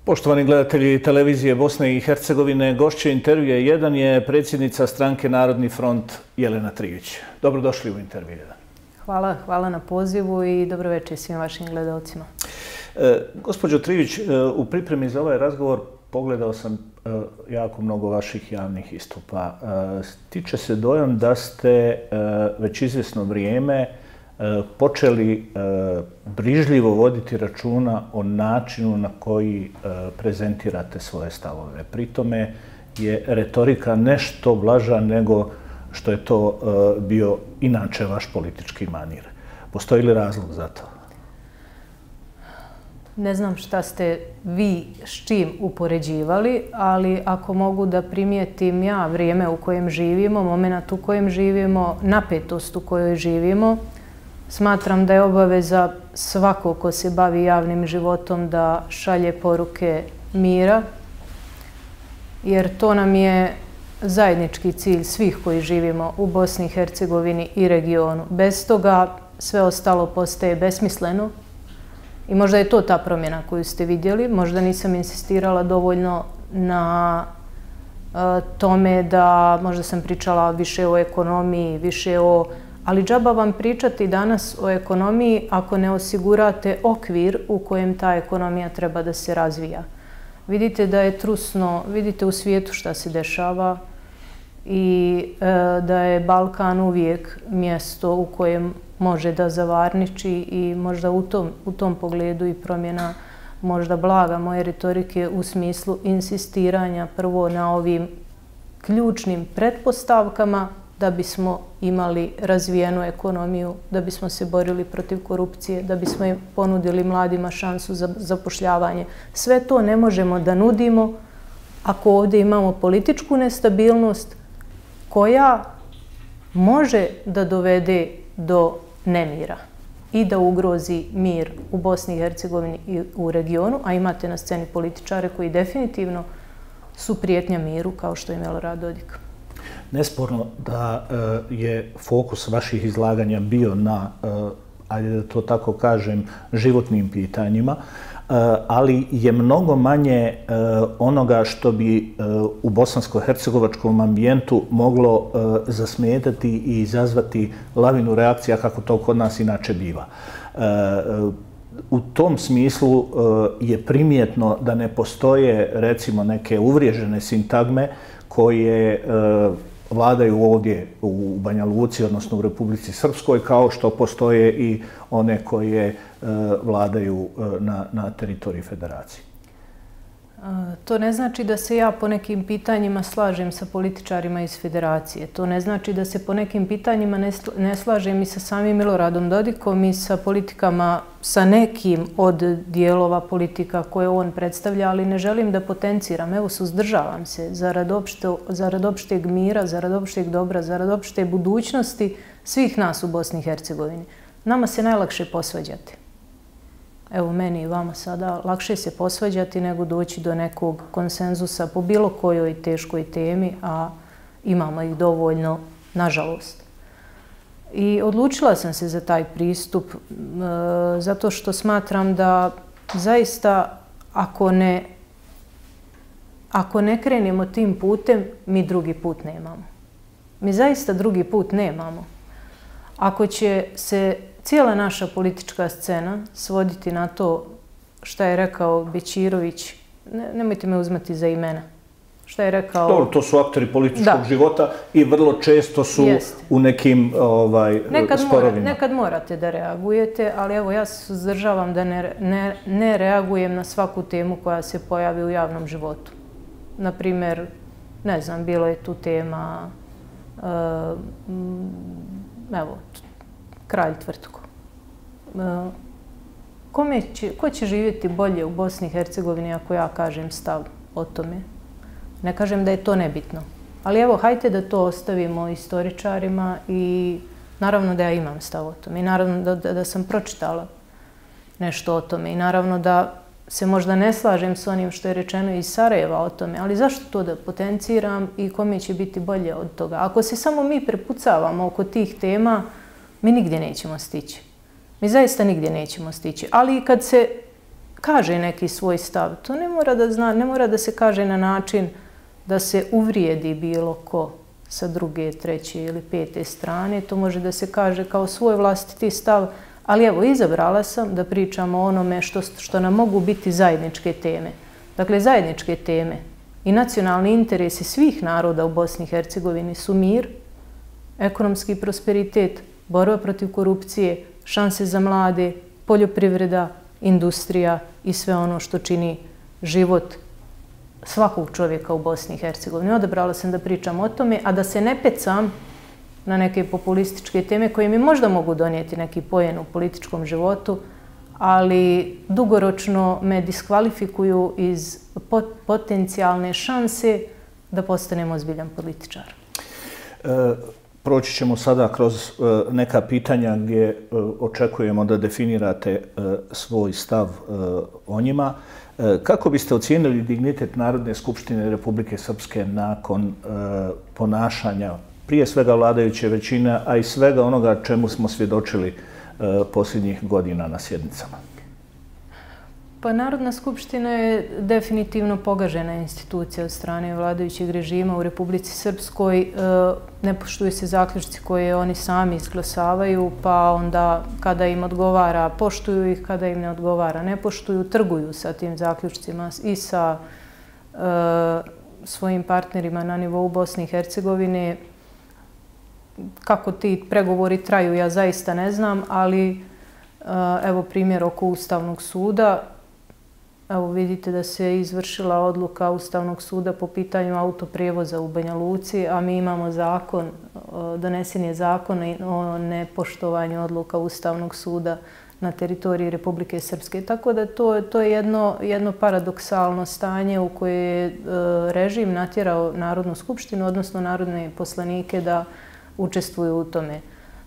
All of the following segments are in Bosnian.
Poštovani gledatelji televizije Bosne i Hercegovine, gošće intervjua 1 je predsjednica stranke Narodni front Jelena Trivić. Dobrodošli u intervju 1. Hvala na pozivu i dobro večer svim vašim gledalcima. Gospođo Trivić, u pripremi za ovaj razgovor pogledao sam jako mnogo vaših javnih istupa. Stiče se dojam da ste već izvjesno vrijeme počeli brižljivo voditi računa o načinu na koji prezentirate svoje stavove. Pri tome je retorika nešto blaža nego što je to bio inače vaš politički manir. Postoji li razlog za to? Ne znam šta ste vi s čim upoređivali, ali ako mogu da primijetim ja vrijeme u kojem živimo, moment u kojem živimo, napetost u kojoj živimo, smatram da je obaveza svakog ko se bavi javnim životom da šalje poruke mira, jer to nam je zajednički cilj svih koji živimo u Bosni i Hercegovini i regionu. Bez toga sve ostalo postaje besmisleno i možda je to ta promjena koju ste vidjeli. Možda nisam insistirala dovoljno na tome da možda sam pričala više o ekonomiji, više o... Ali džaba vam pričati danas o ekonomiji ako ne osigurate okvir u kojem ta ekonomija treba da se razvija. Vidite da je trusno, vidite u svijetu šta se dešava i da je Balkan uvijek mjesto u kojem može da zavarniči i možda u tom pogledu i promjena možda blaga moje retorike u smislu insistiranja prvo na ovim ključnim pretpostavkama da bismo imali razvijenu ekonomiju, da bismo se borili protiv korupcije, da bismo im ponudili mladima šansu za zapošljavanje. Sve to ne možemo da nudimo ako ovdje imamo političku nestabilnost koja može da dovede do nemira i da ugrozi mir u Bosni i Hercegovini i u regionu, a imate na sceni političare koji definitivno su prijetnja miru, kao što je Milorad Dodik. Nesporno da je fokus vaših izlaganja bio na, ajde da to tako kažem, životnim pitanjima, ali je mnogo manje onoga što bi u bosansko-hercegovačkom ambijentu moglo zasmetati i izazvati lavinu reakcija kako to kod nas inače biva. U tom smislu je primjetno da ne postoje, recimo, neke uvriježene sintagme koje vladaju ovdje u Banja Luci, odnosno u Republici Srpskoj, kao što postoje i one koje vladaju na teritoriji Federacije. To ne znači da se ja po nekim pitanjima slažem sa političarima iz Federacije. To ne znači da se po nekim pitanjima ne slažem i sa samim Miloradom Dodikom i sa politikama, sa nekim od dijelova politika koje on predstavlja, ali ne želim da potenciram. Evo, suzdržavam se zarad opšteg mira, zarad opšteg dobra, zarad opšte budućnosti svih nas u Bosni i Hercegovini. Nama se najlakše posvađati. Evo, meni i vama sada lakše se posvađati nego doći do nekog konsenzusa po bilo kojoj teškoj temi, a imamo ih dovoljno, nažalost. I odlučila sam se za taj pristup zato što smatram da zaista ako ne krenemo tim putem, mi drugi put nemamo. Mi zaista drugi put nemamo. Ako će se cijela naša politička scena svoditi na to šta je rekao Bećirović, nemojte me uzmati za imena, šta je rekao... Dobro, to su aktori političkog života i vrlo često su u nekim sporovima. Nekad morate da reagujete, ali evo, ja se suzdržavam da ne reagujem na svaku temu koja se pojavi u javnom životu. Naprimjer, ne znam, bilo je tu tema, evo, Kralj Tvrtko. Ko će živjeti bolje u Bosni i Hercegovini ako ja kažem stav o tome? Ne kažem da je to nebitno. Ali evo, hajte da to ostavimo istoričarima i naravno da ja imam stav o tome. I naravno da sam pročitala nešto o tome. I naravno da se možda ne slažem s onim što je rečeno iz Sarajeva o tome. Ali zašto to da potenciram i kome će biti bolje od toga? Ako se samo mi prepucavamo oko tih tema, mi nigdje nećemo stići. Mi zaista nigdje nećemo stići. Ali i kaže neki svoj stav. To ne mora da se kaže na način da se uvrijedi bilo ko sa druge, treće ili pete strane. To može da se kaže kao svoj vlastiti stav, ali evo, izabrala sam da pričamo o onome što nam mogu biti zajedničke teme. Dakle, zajedničke teme i nacionalni interesi svih naroda u Bosni i Hercegovini su mir, ekonomski prosperitet, borba protiv korupcije, šanse za mlade, poljoprivreda, industrija i sve ono što čini život svakog čovjeka u Bosni i Hercegovini. Odabrala sam da pričam o tome, a da se ne pecam na neke populističke teme koje mi možda mogu donijeti neki poen u političkom životu, ali dugoročno me diskvalifikuju iz potencijalne šanse da postanem ozbiljan političar. Proći ćemo sada kroz neka pitanja gdje očekujemo da definirate svoj stav o njima. Kako biste ocijenili dignitet Narodne skupštine Republike Srpske nakon ponašanja prije svega vladajuće većine, a i svega onoga čemu smo svjedočili posljednjih godina na sjednicama? Pa Narodna skupština je definitivno pogažena institucija od strane vladajućeg režima u Republici Srpskoj. Ne poštuju se zaključci koje oni sami izglasavaju, pa onda kada im odgovara poštuju ih, kada im ne odgovara ne poštuju, trguju sa tim zaključcima i sa svojim partnerima na nivou Bosne i Hercegovine. Kako ti pregovori traju, ja zaista ne znam, ali evo primjer oko Ustavnog suda. Evo vidite da se izvršila odluka Ustavnog suda po pitanju autoprijevoza u Banja Luci, a mi imamo zakon, donesen je zakon o nepoštovanju odluka Ustavnog suda na teritoriji Republike Srpske. Tako da to je jedno paradoksalno stanje u koje je režim natjerao Narodnu skupštinu, odnosno narodne poslanike da učestvuju u tome.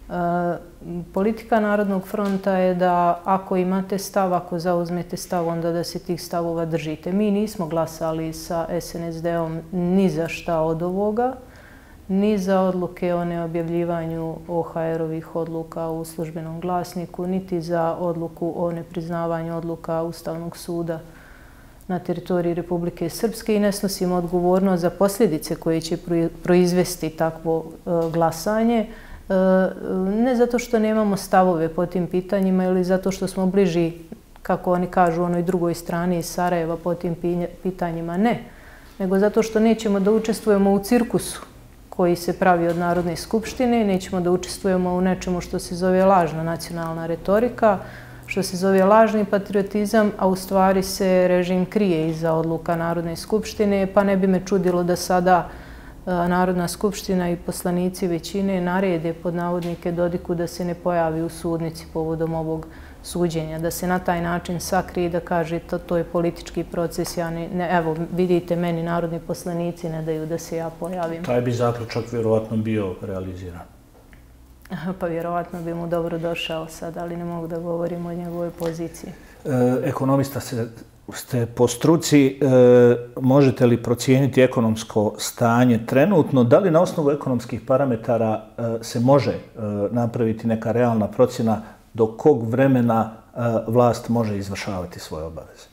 Politika Narodnog fronta je da ako imate stav, ako zauzmete stav, onda da se tih stavova držite. Mi nismo glasali sa SNSD-om ni za šta od ovoga, ni za odluke o neobjavljivanju OHR-ovih odluka u službenom glasniku, niti za odluku o nepriznavanju odluka Ustavnog suda na teritoriji Republike Srpske i ne snosimo odgovornost za posljedice koje će proizvesti takvo glasanje. Ne zato što nemamo stavove po tim pitanjima ili zato što smo bliži, kako oni kažu, onoj drugoj strani iz Sarajeva po tim pitanjima, ne. Nego zato što nećemo da učestvujemo u cirkusu koji se pravi od Narodne skupštine, nećemo da učestvujemo u nečemu što se zove lažna nacionalna retorika, što se zove lažni patriotizam, a u stvari se režim krije iza odluka Narodne skupštine, pa ne bi me čudilo da sada Narodna skupština i poslanici većine narede pod navodnike Dodiku da se ne pojavi u sudnici povodom ovog suđenja, da se na taj način sakrije i da kaže to je politički proces. Evo, vidite, meni narodni poslanici ne daju da se ja pojavim. Taj bi zaključak vjerovatno bio realiziran. Pa vjerovatno bi mu dobro došao sad, ali ne mogu da govorim o njegovoj poziciji. Ekonomista ste po struci, možete li procijeniti ekonomsko stanje trenutno? Da li na osnovu ekonomskih parametara se može napraviti neka realna procjena do kog vremena vlast može izvršavati svoje obaveze?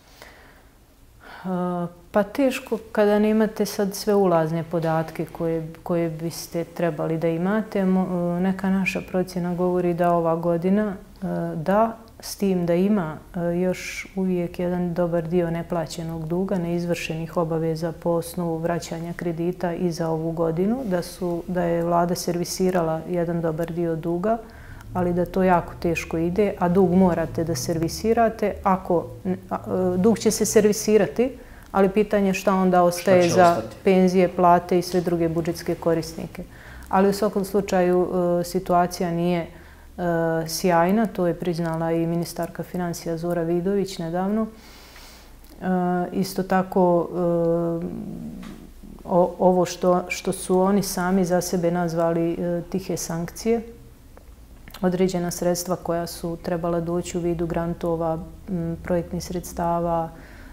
Pa teško kada nemate sad sve ulazne podatke koje biste trebali da imate. Neka naša procjena govori da ova godina da, s tim da ima još uvijek jedan dobar dio neplaćenog duga, neizvršenih obaveza po osnovu vraćanja kredita i za ovu godinu, da je vlada servisirala jedan dobar dio duga, ali da to jako teško ide, a dug morate da servisirate. Dug će se servisirati, ali pitanje šta onda ostaje za penzije, plate i sve druge budžetske korisnike. Ali u svakom slučaju situacija nije sjajna, to je priznala i ministarka financija Zora Vidović nedavno. Isto tako, ovo što su oni sami za sebe nazvali tihe sankcije, određena sredstva koja su trebala doći u vidu grantova, projektnih sredstava,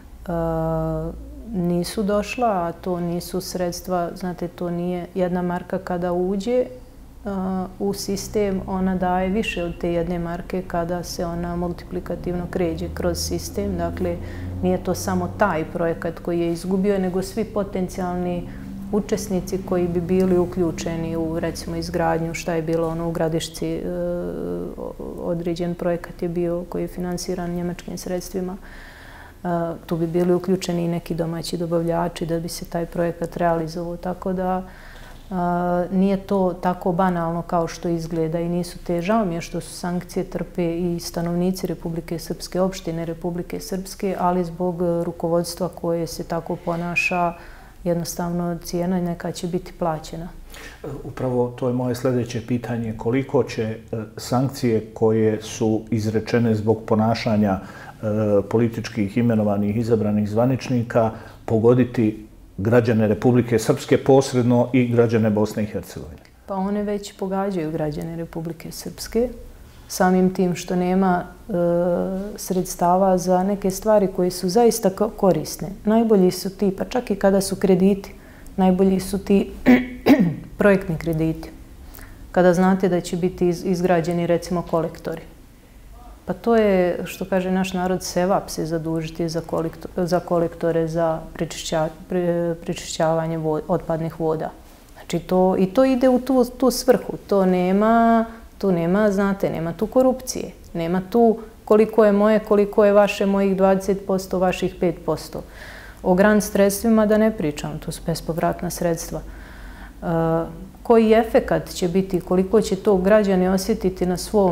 nisu došla, a to nisu sredstva, znate, to nije jedna marka kada uđe, u sistem, ona daje više od te jedne marke kada se ona multiplikativno kreće kroz sistem. Dakle, nije to samo taj projekat koji je izgubio, nego svi potencijalni učesnici koji bi bili uključeni u, recimo, izgradnju, šta je bilo u Gradišci, određen projekat je bio koji je finansiran njemačkim sredstvima. Tu bi bili uključeni i neki domaći dobavljači da bi se taj projekat realizovao. Tako da nije to tako banalno kao što izgleda i nisu te. Žao mi je što su sankcije trpe i stanovnici Republike Srpske, opštine Republike Srpske, ali zbog rukovodstva koje se tako ponaša, jednostavno cijena neka će biti plaćena. Upravo to je moje sljedeće pitanje. Koliko će sankcije koje su izrečene zbog ponašanja političkih imenovanih izabranih zvaničnika pogoditi građane Republike Srpske posredno i građane Bosne i Hercegovine? Pa one već pogađaju građane Republike Srpske, samim tim što nema sredstava za neke stvari koje su zaista korisne. Najbolji su ti, pa čak i kada su krediti, najbolji su ti projektni krediti. Kada znate da će biti izgrađeni, recimo, kolektori. Pa to je, što kaže naš narod, sevap se zadužiti za kolektore, za prečišćavanje otpadnih voda. Znači, i to ide u tu svrhu. Tu nema, znate, nema tu korupcije. Nema tu koliko je moje, koliko je vaše, mojih 20%, vaših 5%. O grant sredstvima da ne pričam, to su bespovratna sredstva. Koji efekat će biti, koliko će to građani osjetiti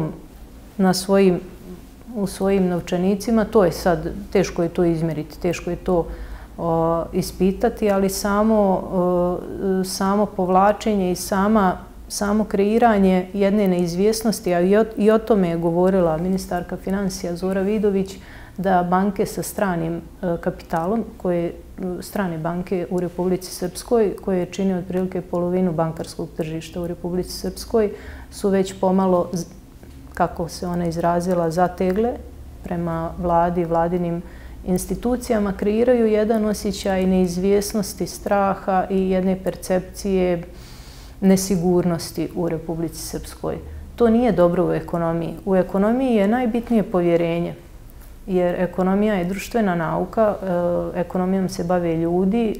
u svojim novčanicima, to je sad, teško je to izmjeriti, teško je to ispitati, ali samo povlačenje i samo kreiranje jedne neizvjesnosti, a i o tome je govorila ministarka financija Zora Vidović, da banke sa stranim kapitalom, strane banke u Republici Srpskoj, koje čine otprilike polovinu bankarskog tržišta u Republici Srpskoj, su već pomalo, kako se ona izrazila, zategle prema vladi, vladinim institucijama, kreiraju jedan osjećaj neizvjesnosti, straha i jedne percepcije nesigurnosti u Republici Srpskoj. To nije dobro u ekonomiji. U ekonomiji je najbitnije povjerenje, jer ekonomija je društvena nauka, ekonomijom se bave ljudi,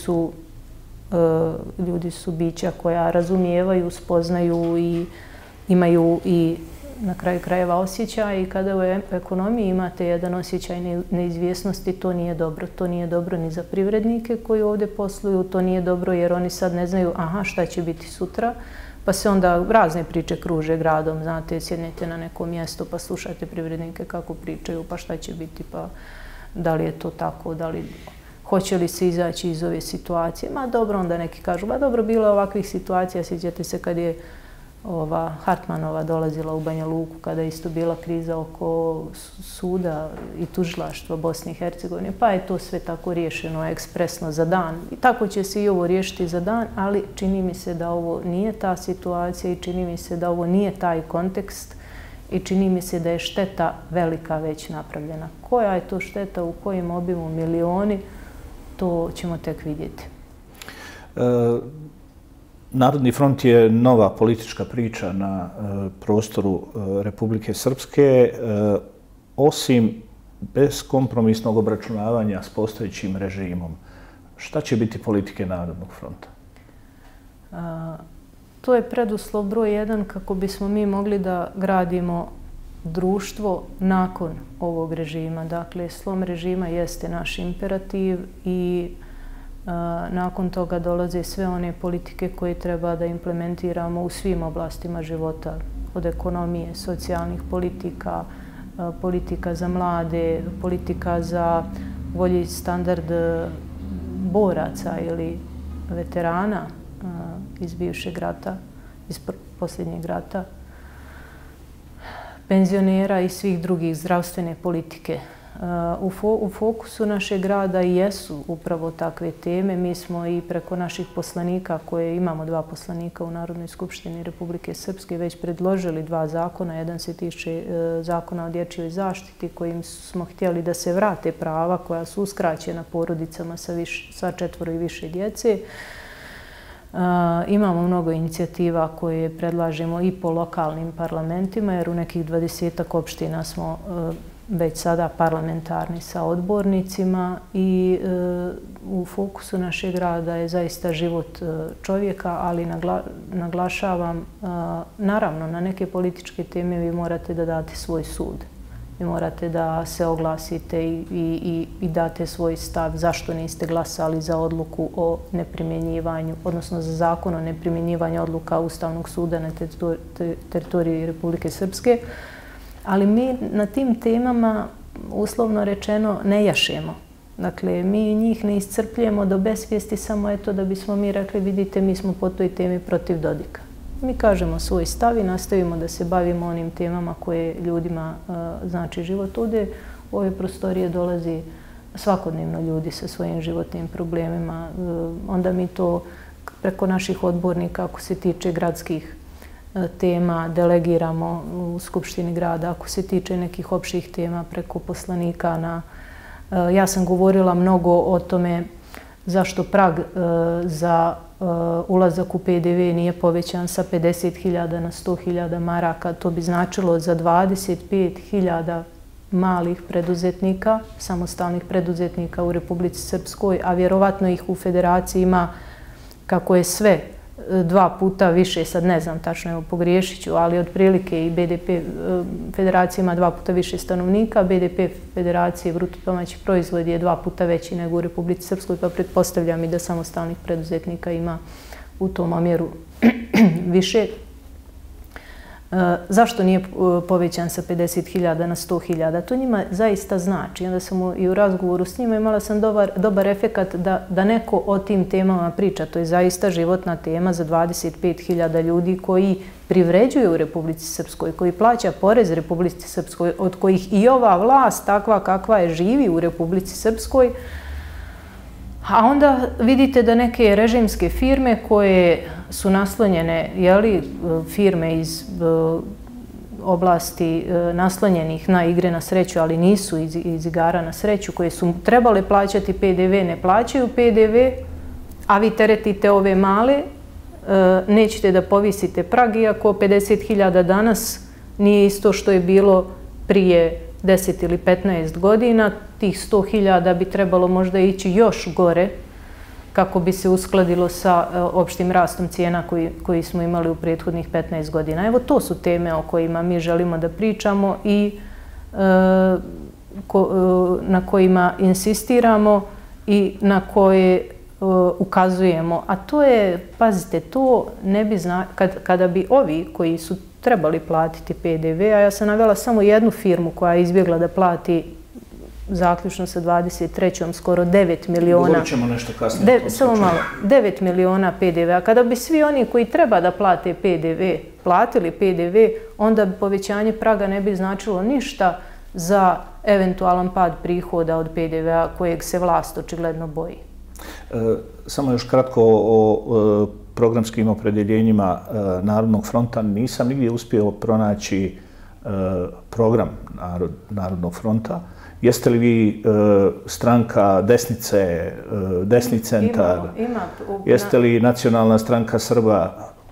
ljudi su bića koja razumijevaju, spoznaju i imaju i na kraju krajeva osjećaj, i kada u ekonomiji imate jedan osjećaj neizvjesnosti, to nije dobro. To nije dobro ni za privrednike koji ovdje posluju, to nije dobro jer oni sad ne znaju šta će biti sutra, pa se onda razne priče kruže gradom, znate, sjednete na neko mjesto pa slušate privrednike kako pričaju, pa šta će biti, pa da li je to tako, da li hoće li se izaći iz ove situacije. Ma dobro, onda neki kažu, ba dobro, bilo je ovakvih situacija, sjećate se kad je Hartmanova dolazila u Banja Luku, kada je isto bila kriza oko suda i tužilaštva Bosne i Hercegovine, pa je to sve tako riješeno ekspresno za dan. I tako će se i ovo riješiti za dan, ali čini mi se da ovo nije ta situacija i čini mi se da ovo nije taj kontekst i čini mi se da je šteta velika već napravljena. Koja je to šteta, u kojem obimu, milioni, to ćemo tek vidjeti. Narodni front je nova politička priča na prostoru Republike Srpske. Osim beskompromisnog obračunavanja s postojećim režimom, šta će biti politike Narodnog fronta? To je preduslov broj 1 kako bismo mi mogli da gradimo društvo nakon ovog režima. Dakle, slom režima jeste naš imperativ i nakon toga dolaze sve one politike koje treba da implementiramo u svim oblastima života, od ekonomije, socijalnih politika, politika za mlade, politika za bolji standard boraca ili veterana iz bivšeg rata, iz posljednjeg rata, penzionera i svih drugih, zdravstvene politike. U fokusu našeg grada i jesu upravo takve teme. Mi smo i preko naših poslanika, koje imamo 2 poslanika u Narodnoj skupštini Republike Srpske, već predložili 2 zakona. Jedan se tiče zakona o dječjoj zaštiti, kojim smo htjeli da se vrate prava koja su uskraćena porodicama sa 4 i više djece. Imamo mnogo inicijativa koje predlažemo i po lokalnim parlamentima, jer u nekih 20-ak opština smo već sada parlamentarni sa odbornicima i u fokusu našeg rada je zaista život čovjeka, ali naglašavam, naravno, na neke političke teme vi morate da date svoj sud. Vi morate da se oglasite i date svoj stav zašto niste glasali za odluku o neprimjenjivanju, odnosno za zakon o neprimjenjivanju odluka Ustavnog suda na teritoriji Republike Srpske. Ali mi na tim temama, uslovno rečeno, ne jašemo. Dakle, mi njih ne iscrpljujemo do besvijesti samo eto da bismo mi rekli, vidite, mi smo po toj temi protiv Dodika. Mi kažemo svoj stav i nastavimo da se bavimo onim temama koje ljudima znači život. Ovdje u ove prostorije dolazi svakodnevno ljudi sa svojim životnim problemima. Onda mi to preko naših odbornika, ako se tiče gradskih tema, delegiramo u Skupštini grada, ako se tiče nekih opštih tema preko poslanika. Ja sam govorila mnogo o tome zašto prag za ulazak u PDV nije povećan sa 50.000 na 100.000 maraka. To bi značilo za 25.000 malih preduzetnika, samostalnih preduzetnika u Republici Srpskoj, a vjerovatno ih u federaciji ima, kako je sve, 2 puta više, sad ne znam tačno, evo pogriješit ću, ali otprilike i BDP federacija ima 2 puta više stanovnika, BDP federacije bruto domaći proizvod je 2 puta veći nego u Republici Srpskoj, pa pretpostavljam i da samostalnih preduzetnika ima u tom omjeru više. Zašto nije povećan sa 50.000 na 100.000? To njima zaista znači. Onda sam i u razgovoru s njima imala sam dobar efekat da neko o tim temama priča. To je zaista životna tema za 25.000 ljudi koji privređuju u Republici Srpskoj, koji plaća porez Republici Srpskoj, od kojih i ova vlast takva kakva je živi u Republici Srpskoj. A onda vidite da neke režimske firme koje su naslonjene, firme iz oblasti naslonjenih na igre na sreću, ali nisu iz igara na sreću, koje su trebale plaćati PDV, ne plaćaju PDV, a vi teretite ove male, nećete da povisite prag, iako 50.000 danas nije isto što je bilo prije 10 ili 15 godina, tih 100.000 bi trebalo možda ići još gore kako bi se uskladilo sa opštim rastom cijena koji smo imali u prethodnih 15 godina. Evo, to su teme o kojima mi želimo da pričamo i na kojima insistiramo i na koje ukazujemo. A to je, pazite, to ne bi kada bi ovi koji su trebali platiti PDV, a ja sam navela samo jednu firmu koja je izbjegla da plati zaključno sa 23. skoro 9 miliona. Govorit ćemo nešto kasnije. Samo malo, 9 miliona PDV-a. Kada bi svi oni koji treba da plate PDV platili PDV, onda bi povećanje praga ne bi značilo ništa za eventualan pad prihoda od PDV-a kojeg se vlast očigledno boji. Samo još kratko o programskim opredjeljenjima Narodnog fronta. Nisam nigdje uspio pronaći program Narodnog fronta. Jeste li vi stranka desnice, desni centar? Ima. Jeste li nacionalna stranka Srba?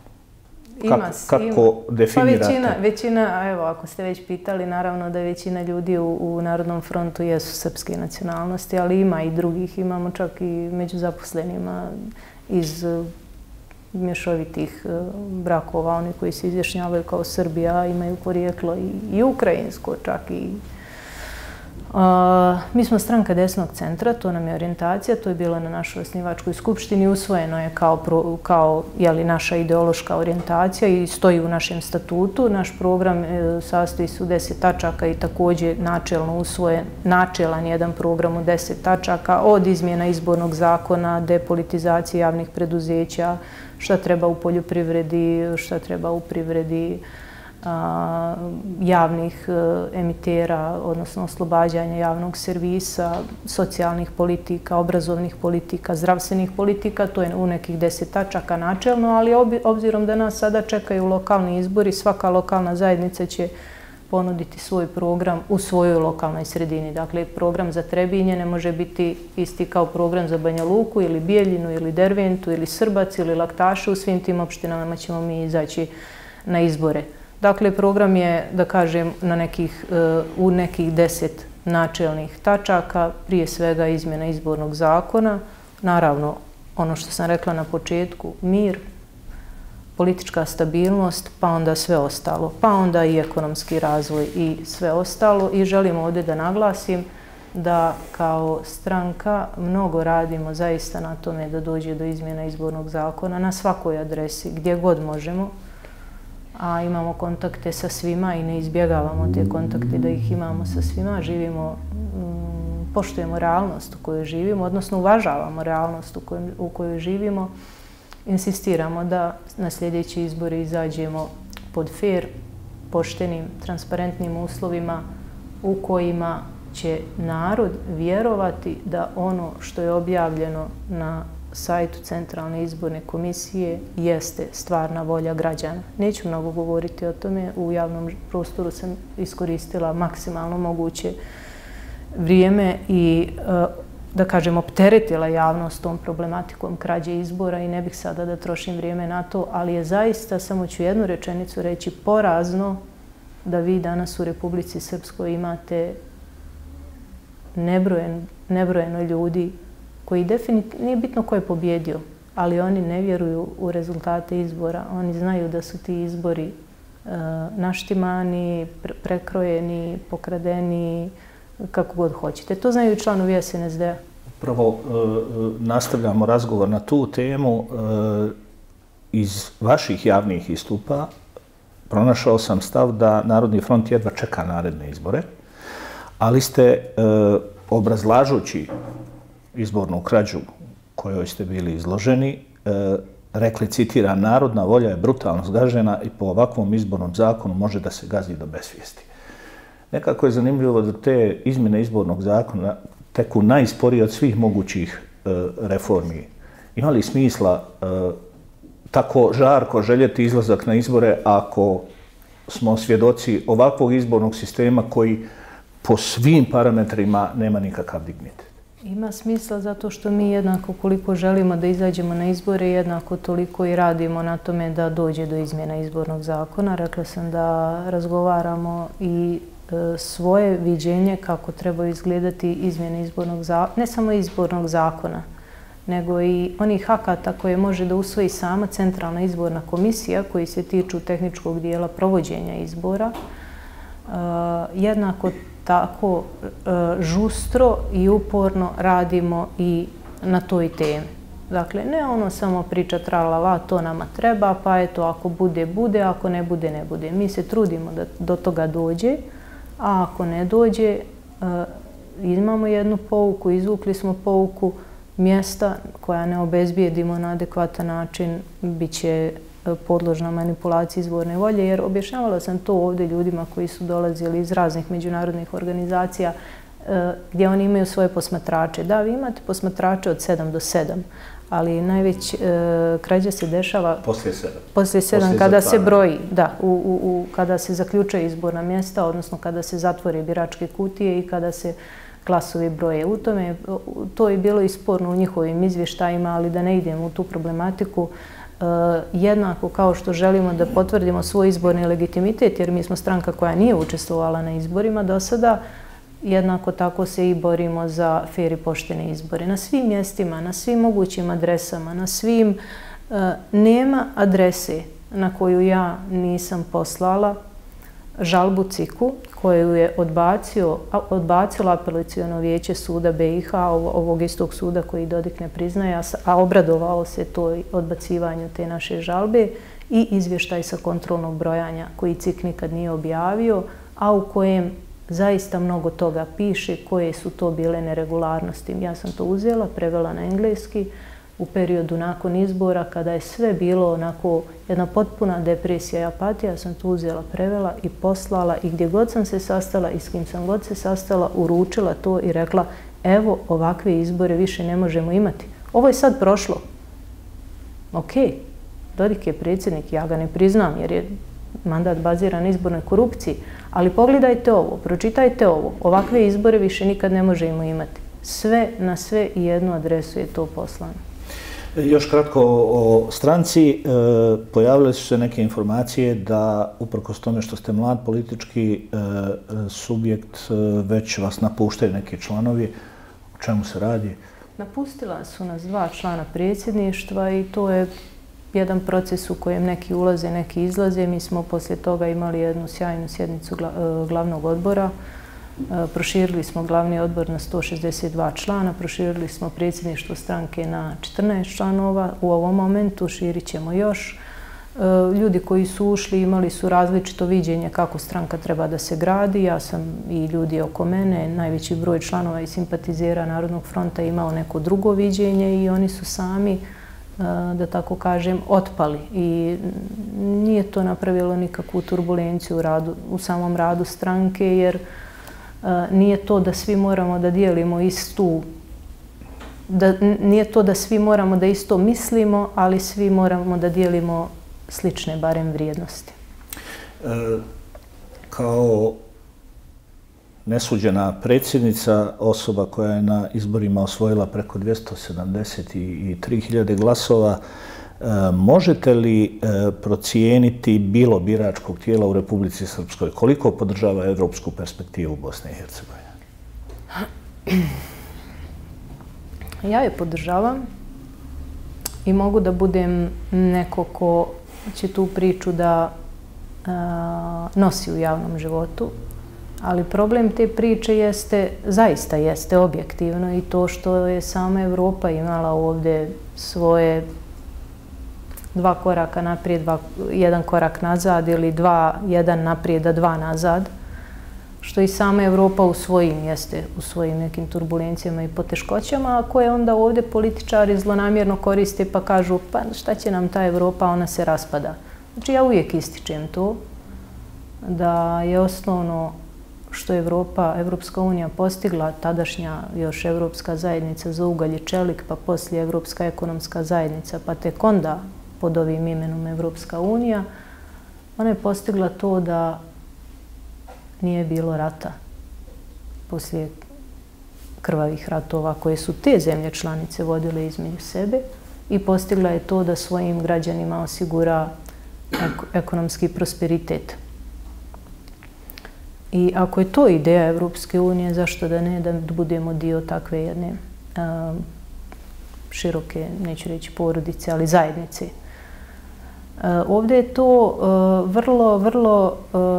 Kako definirate? Pa većina, evo, ako ste već pitali, naravno da je većina ljudi u Narodnom frontu jesu srpske nacionalnosti, ali ima i drugih. Imamo čak i među zaposlenima iz mješovitih brakova, oni koji se izjašnjavaju kao Srbija, imaju porijeklo i ukrajinsko čak i. Mi smo stranka desnog centra, to nam je orijentacija, to je bilo na našoj osnivačkoj skupštini, usvojeno je kao naša ideološka orijentacija i stoji u našem statutu. Naš program sastoji se u 10 tačaka i također načelno usvojen, načelan jedan program u 10 tačaka, od izmjena izbornog zakona, depolitizacije javnih preduzeća, šta treba u poljoprivredi, šta treba u privredi, javnih emitera, odnosno oslobađanja javnog servisa, socijalnih politika, obrazovnih politika, zdravstvenih politika. To je u nekih 10 tačaka načelno, ali obzirom da nas sada čekaju lokalni izbori, svaka lokalna zajednica će ponuditi svoj program u svojoj lokalnoj sredini. Dakle, program za Trebinje ne može biti isti kao program za Banja Luku ili Bijeljinu ili Derventu ili Srbac ili Laktašu. U svim tim opštinama ćemo mi izaći na izbore. Dakle, program je, da kažem, u nekih 10 načelnih tačaka, prije svega izmjena izbornog zakona, naravno, ono što sam rekla na početku, mir, politička stabilnost, pa onda sve ostalo, pa onda i ekonomski razvoj i sve ostalo. I želim ovdje da naglasim da kao stranka mnogo radimo zaista na tome da dođe do izmjena izbornog zakona na svakoj adresi, gdje god možemo, a imamo kontakte sa svima i ne izbjegavamo te kontakte da ih imamo sa svima. Živimo, poštujemo realnost u kojoj živimo, odnosno uvažavamo realnost u kojoj živimo. Insistiramo da na sljedeći izbori izađemo pod fair, poštenim, transparentnim uslovima u kojima će narod vjerovati da ono što je objavljeno na sajtu Centralne izborne komisije jeste stvarna volja građana. Neću mnogo govoriti o tome, u javnom prostoru sam iskoristila maksimalno moguće vrijeme i da kažem, opteretila javnost tom problematikom krađe izbora i ne bih sada da trošim vrijeme na to, ali je zaista, samo ću jednu rečenicu reći, porazno da vi danas u Republici Srpskoj imate nebrojeno ljudi koji definitivno, nije bitno ko je pobjedio, ali oni ne vjeruju u rezultate izbora. Oni znaju da su ti izbori naštimani, prekrojeni, pokradeni, kako god hoćete. To znaju i članovi SNSD-a. Upravo nastavljamo razgovor na tu temu. Iz vaših javnih istupa pronašao sam stav da Narodni front jedva čeka naredne izbore, ali ste obrazlažući izbornu krađu kojoj ste bili izloženi, rekli, citiram, narodna volja je brutalno zgažena i po ovakvom izbornom zakonu može da se gazi do besvijesti. Nekako je zanimljivo da te izmjene izbornog zakona teku najsporije od svih mogućih reformi. Ima li smisla tako žarko željeti izlazak na izbore ako smo svjedoci ovakvog izbornog sistema koji po svim parametrima nema nikakav dignitet? Ima smisla zato što mi jednako koliko želimo da izađemo na izbore, jednako toliko i radimo na tome da dođe do izmjena izbornog zakona. Rekla sam da razgovaramo i svoje viđenje kako treba izgledati izmjene izbornog zakona, ne samo izbornog zakona, nego i onih akata koje može da usvoji sama Centralna izborna komisija koji se tiču tehničkog dijela provođenja izbora. Jednako tako žustro i uporno radimo i na toj temi. Dakle, ne ono samo priča tralala, to nama treba, pa eto, ako bude, bude, ako ne bude, ne bude. Mi se trudimo da do toga dođe, a ako ne dođe, imamo jednu pouku, izvukli smo pouku, mjesta koja ne obezbijedimo na adekvatan način bit će podložna manipulaciji izborne volje, jer objašnjavala sam to ovdje ljudima koji su dolazili iz raznih međunarodnih organizacija gdje oni imaju svoje posmatrače. Da, vi imate posmatrače od 7 do 7, ali najveć krađa se dešava poslije 7 kada se broji, da, kada se zaključuje izborna mjesta, odnosno kada se zatvore biračke kutije i kada se glasovi broje. U tome, to je bilo i sporno u njihovim izvještajima, ali da ne idemo u tu problematiku, jednako kao što želimo da potvrdimo svoj izborni legitimitet, jer mi smo stranka koja nije učestvovala na izborima do sada, jednako tako se i borimo za fer i poštene izbore. Na svim mjestima, na svim mogućim adresama, na svim... Nema adrese na koju ja nisam poslala žalbu CIK-u koju je odbacilo apelaciono vijeće suda BiH, ovog istog suda koji Dodik ne priznaje, a obradovao se to odbacivanju te naše žalbe, i izvještaj sa kontrolnog brojanja koji CIK nikad nije objavio, a u kojem zaista mnogo toga piše koje su to bile neregularnosti. Ja sam to uzela, prevela na engleski u periodu nakon izbora kada je sve bilo onako jedna potpuna depresija i apatija. Sam to uzela, prevela i poslala, i gdje god sam se sastala i s kim sam god se sastala, uručila to i rekla evo, ovakve izbore više ne možemo imati. Ovo je sad prošlo. Ok, Dodik je predsjednik, ja ga ne priznam jer je mandat baziran na izbornoj korupciji, Ali pogledajte ovo, pročitajte ovo, ovakve izbore više nikad ne možemo imati. Sve na sve i jednu adresu je to poslano. Još kratko o stranci. Pojavile su se neke informacije da, uprkos tome što ste mlad politički subjekt, već vas napuštaju neki članovi. O čemu se radi? Napustila su nas 2 člana predsjedništva i to je jedan proces u kojem neki ulaze, neki izlaze. Mi smo poslije toga imali jednu sjajnu sjednicu glavnog odbora. Proširili smo glavni odbor na 162 člana, proširili smo predsjedništvo stranke na 14 članova. U ovom momentu širit ćemo još. Ljudi koji su ušli imali su različito viđenje kako stranka treba da se gradi. Ja sam i ljudi oko mene, najveći broj članova i simpatizera Narodnog fronta imao neko drugo viđenje i oni su sami, da tako kažem, otpali. I nije to napravilo nikakvu turbulenciju u samom radu stranke, jer nije to da svi moramo da dijelimo istu, nije to da svi moramo da isto mislimo, ali svi moramo da dijelimo slične, barem, vrijednosti. Kao nesuđena predsjednica, osoba koja je na izborima osvojila preko 273.000 glasova, možete li procijeniti bilo biračkog tijela u Republici Srpskoj koliko podržava evropsku perspektivu Bosne i Hercegovine? Ja je podržavam i mogu da budem neko ko će tu priču da nosi u javnom životu, ali problem te priče zaista jeste objektivno i to što je sama Evropa imala ovdje svoje 2 koraka naprijed, 1 korak nazad ili 1 naprijed, a 2 nazad, što i sama Evropa u svojim nekim turbulencijama i poteškoćama, a koje onda ovdje političari zlonamjerno koriste pa kažu pa šta će nam ta Evropa, ona se raspada. Znači ja uvijek ističem to, da je osnovno što je Evropska unija postigla, tadašnja još Evropska zajednica za ugalj i čelik, pa poslije Evropska ekonomska zajednica, pa tek onda pod ovim imenom Evropska unija, ona je postigla to da nije bilo rata poslije krvavih ratova koje su te zemlje članice vodile između sebe i postigla je to da svojim građanima osigura ekonomski prosperitet. I ako je to ideja Evropske unije, zašto da ne da budemo dio takve jedne široke, neću reći porodice, ali zajednice. Ovdje je to vrlo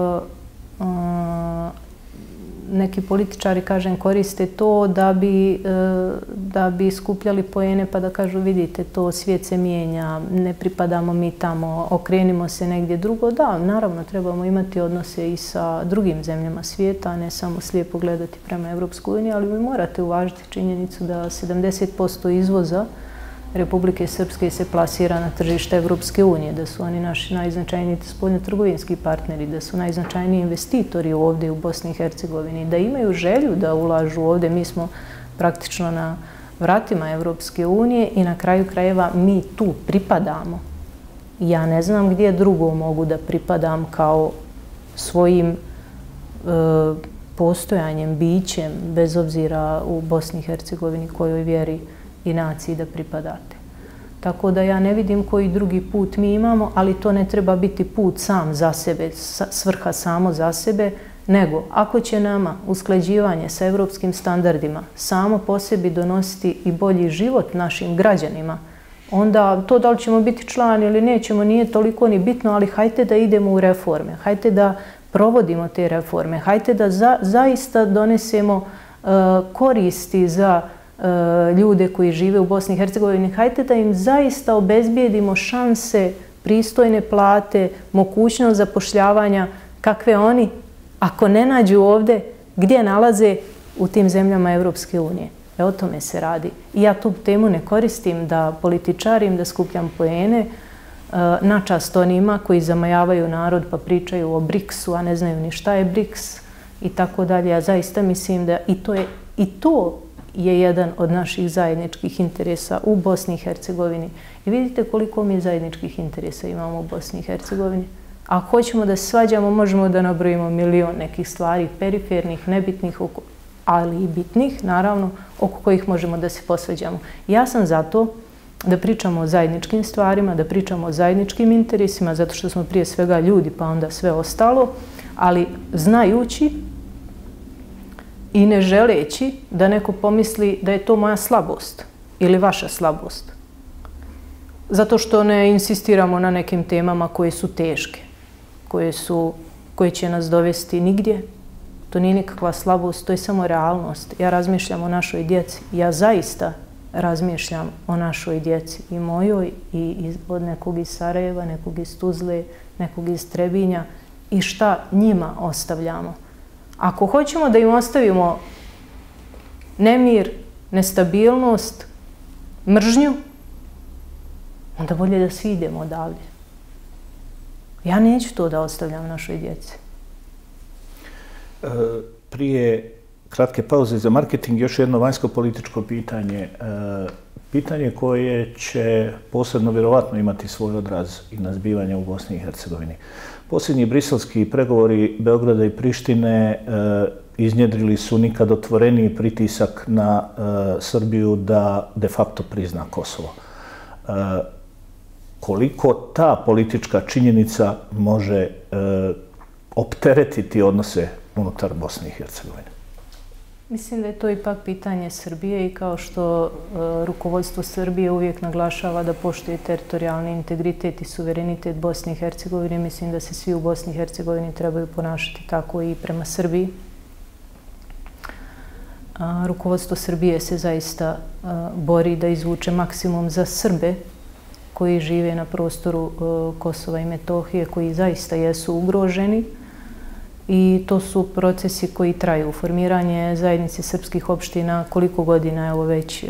neki političari, kažem, koriste to da bi skupljali poene pa da kažu vidite to, svijet se mijenja, ne pripadamo mi tamo, okrenimo se negdje drugo. Da, naravno, trebamo imati odnose i sa drugim zemljama svijeta, a ne samo slijepo gledati prema Evropskoj uniji, ali vi morate uvažiti činjenicu da 70% izvoza Republike Srpske se plasira na tržište Evropske unije, da su oni naši najznačajniji spoljnotrgovinski partneri, da su najznačajniji investitori ovdje u Bosni i Hercegovini, da imaju želju da ulažu ovdje. Mi smo praktično na vratima Evropske unije i na kraju krajeva mi tu pripadamo. Ja ne znam gdje drugo mogu da pripadam kao svojim postojanjem, bićem, bez obzira u Bosni i Hercegovini kojoj vjeri i naciji da pripadate. Tako da ja ne vidim koji drugi put mi imamo, ali to ne treba biti put sam za sebe, svrha samo za sebe, nego ako će nama usklađivanje sa evropskim standardima samo po sebi donositi i bolji život našim građanima, onda to da li ćemo biti član ili nećemo nije toliko ni bitno, ali hajte da idemo u reforme, hajte da provodimo te reforme, hajte da zaista donesemo koristi za ljude koji žive u Bosni i Hercegovini, hajte da im zaista obezbijedimo šanse, pristojne plate, mogućnost zapošljavanja kakve oni, ako ne nađu ovdje, gdje nalaze u tim zemljama Evropske unije. O tome se radi. I ja tu temu ne koristim da političarim, da skupljam poene, načast onima koji zamajavaju narod pa pričaju o BRICS-u, a ne znaju ni šta je BRICS i tako dalje. Ja zaista mislim da i to je jedan od naših zajedničkih interesa u Bosni i Hercegovini. I vidite koliko mi zajedničkih interesa imamo u Bosni i Hercegovini. Ako hoćemo da se svađamo, možemo da nabrojimo milion nekih stvari, perifernih, nebitnih, ali i bitnih, naravno, oko kojih možemo da se posvađamo. Ja sam za to da pričamo o zajedničkim stvarima, da pričamo o zajedničkim interesima, zato što smo prije svega ljudi, pa onda sve ostalo, ali znajući i ne želeći da neko pomisli da je to moja slabost ili vaša slabost. Zato što ne insistiramo na nekim temama koje su teške, koje će nas dovesti nigdje. To nije nikakva slabost, to je samo realnost. Ja razmišljam o našoj djeci. Ja zaista razmišljam o našoj djeci, i mojoj, i od nekog iz Sarajeva, nekog iz Tuzle, nekog iz Trebinja, i šta njima ostavljamo. Ako hoćemo da im ostavimo nemir, nestabilnost, mržnju, onda bolje da svi idemo odavde. Ja neću to da ostavljam našoj djeci. Prije kratke pauze za marketing još jedno vanjsko-političko pitanje. Pitanje koje će posebno vjerovatno imati svoj odraz i na zbivanje u Bosni i Hercegovini. Posljednji briselski pregovori Beograda i Prištine iznjedrili su nikad otvoreniji pritisak na Srbiju da de facto prizna Kosovo. Koliko ta politička činjenica može opteretiti odnose unutar Bosne i Hercegovine? Mislim da je to ipak pitanje Srbije i kao što rukovodstvo Srbije uvijek naglašava da poštuje teritorijalni integritet i suverenitet Bosne i Hercegovine, mislim da se svi u Bosni i Hercegovini trebaju ponašati tako i prema Srbiji. Rukovodstvo Srbije se zaista bori da izvuče maksimum za Srbe koji žive na prostoru Kosova i Metohije, koji zaista jesu ugroženi. I to su procesi koji traju. Formiranje zajednice srpskih opština koliko godina evo već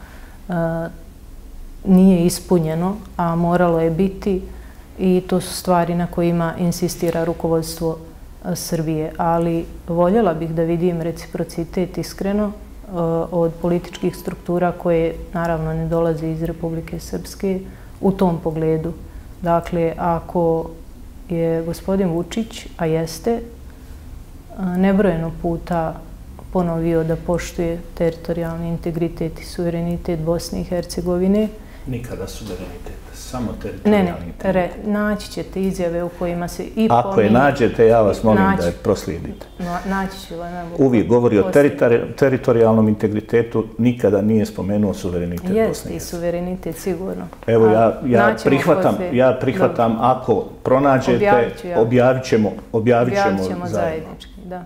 nije ispunjeno, a moralo je biti, i to su stvari na kojima insistira rukovodstvo Srbije. Ali voljela bih da vidim reciprocitet iskreno od političkih struktura koje naravno ne dolaze iz Republike Srpske u tom pogledu. Dakle, ako je gospodin Vučić, a jeste, nebrojeno puta ponovio da poštuje teritorijalni integritet i suverenitet Bosne i Hercegovine. Nikada suverenitet, samo teritorijalni integritet. Naći ćete izjave u kojima se i Ako je nađete, ja vas molim da je proslijedite. Naći ću. Uvijek govori o teritorijalnom integritetu, nikada nije spomenuo suverenitet Bosne i Hercegovine. Jeste i suverenitet, sigurno. Evo, ja prihvatam, ako pronađete, objavit ćemo zajednički. Da.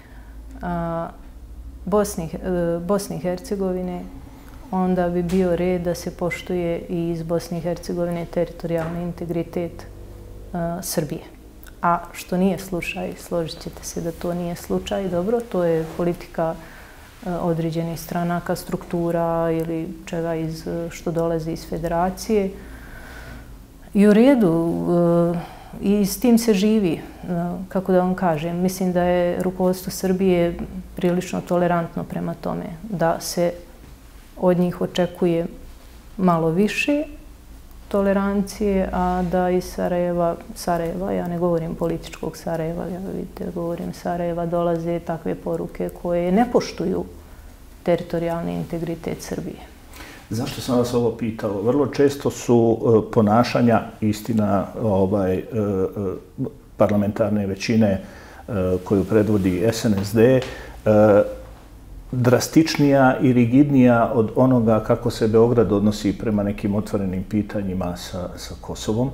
Bosni i Hercegovine, onda bi bio red da se poštuje i iz Bosne i Hercegovine teritorijalni integritet Srbije. A što nije slučaj, složit ćete se da to nije slučaj, dobro, to je politika određenih stranaka, struktura ili čega što dolazi iz federacije. I u redu, i s tim se živi, kako da vam kažem. Mislim da je rukovodstvo Srbije prilično tolerantno prema tome, da se od njih očekuje malo više tolerancije, a da iz Sarajeva, ja ne govorim političkog Sarajeva, ja vidite, govorim Sarajeva, dolaze takve poruke koje ne poštuju teritorijalni integritet Srbije. Zašto sam vas ovo pitao? Vrlo često su ponašanja, istina, parlamentarne većine koju predvodi SNSD, drastičnija i rigidnija od onoga kako se Beograd odnosi prema nekim otvorenim pitanjima sa Kosovom.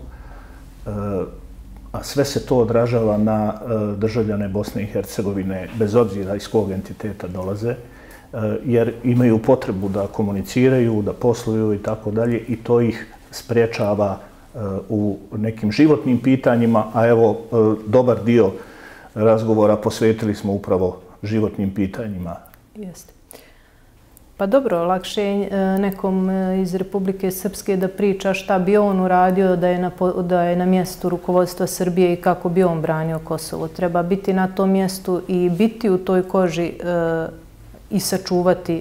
A sve se to odražava na državljane Bosne i Hercegovine, bez obzira iz kog entiteta dolaze, jer imaju potrebu da komuniciraju, da posluju i tako dalje, i to ih spriječava u nekim životnim pitanjima, a evo, dobar dio razgovora posvetili smo upravo životnim pitanjima. Jeste. Pa dobro, lakše je nekom iz Republike Srpske da priča šta bi on uradio da je na mjestu rukovodstva Srbije i kako bi on branio Kosovo. Treba biti na tom mjestu i biti u toj koži i sačuvati